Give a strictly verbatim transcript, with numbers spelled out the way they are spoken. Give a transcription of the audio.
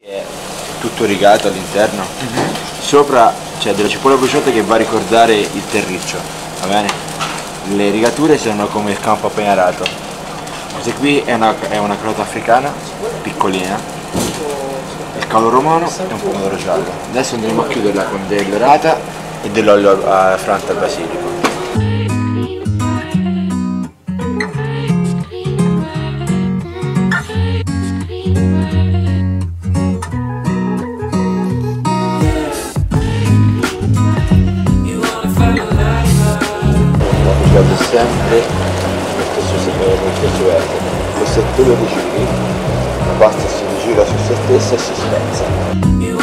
È tutto rigato all'interno. Mm-hmm. Sopra c'è della cipolla bruciata che va a ricordare il terriccio, va bene? Le rigature sono come il campo appena arato. Questa qui è una, è una carota africana, piccolina, il cavolo romano e un pomodoro giallo. Adesso andremo a chiuderla con dell'orata e dell'olio a franta al basilico. Guardo sempre lo stesso, lo stesso verso, se tu lo rigiri, la pasta si rigira su se stessa e si spezza.